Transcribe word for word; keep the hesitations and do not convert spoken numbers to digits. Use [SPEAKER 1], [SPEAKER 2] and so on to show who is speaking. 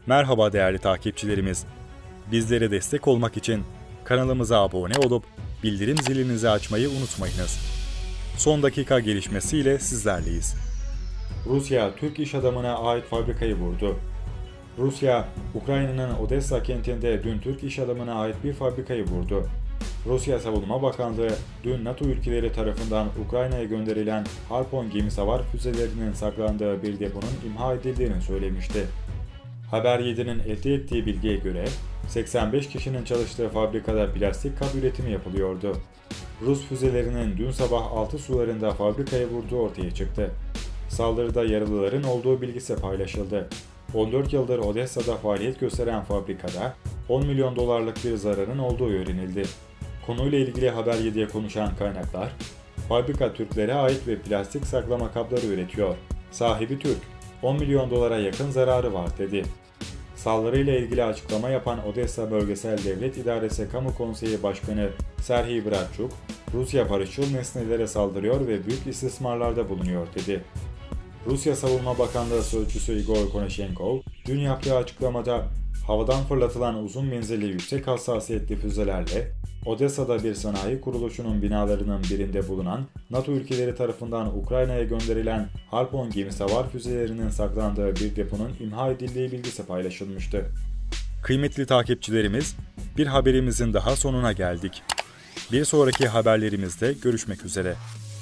[SPEAKER 1] Merhaba değerli takipçilerimiz. Bizlere destek olmak için kanalımıza abone olup bildirim zilinizi açmayı unutmayınız. Son dakika gelişmesiyle sizlerleyiz. Rusya, Türk iş adamına ait fabrikayı vurdu. Rusya, Ukrayna'nın Odessa kentinde dün Türk iş adamına ait bir fabrikayı vurdu. Rusya Savunma Bakanlığı, dün NATO ülkeleri tarafından Ukrayna'ya gönderilen Harpoon gemi savar füzelerinin saklandığı bir deponun imha edildiğini söylemişti. Haber yedi'nin elde ettiği bilgiye göre seksen beş kişinin çalıştığı fabrikada plastik kap üretimi yapılıyordu. Rus füzelerinin dün sabah altı sularında fabrikaya vurduğu ortaya çıktı. Saldırıda yaralıların olduğu bilgisi paylaşıldı. on dört yıldır Odessa'da faaliyet gösteren fabrikada on milyon dolarlık bir zararın olduğu öğrenildi. Konuyla ilgili Haber yedi'ye konuşan kaynaklar, fabrika Türklere ait ve plastik saklama kapları üretiyor. Sahibi Türk, on milyon dolara yakın zararı var dedi. Saldırıyla ilgili açıklama yapan Odessa Bölgesel Devlet İdaresi Kamu Konseyi Başkanı Serhiy Bratçuk, Rusya barışçıl nesnelere saldırıyor ve büyük istismarlarda bulunuyor dedi. Rusya Savunma Bakanlığı Sözcüsü Igor Konashenkov, dün yaptığı açıklamada havadan fırlatılan uzun menzilli yüksek hassasiyetli füzelerle Odessa'da bir sanayi kuruluşunun binalarının birinde bulunan NATO ülkeleri tarafından Ukrayna'ya gönderilen Harpoon gemi savar füzelerinin saklandığı bir deponun imha edildiği bilgisi paylaşılmıştı. Kıymetli takipçilerimiz, bir haberimizin daha sonuna geldik. Bir sonraki haberlerimizde görüşmek üzere.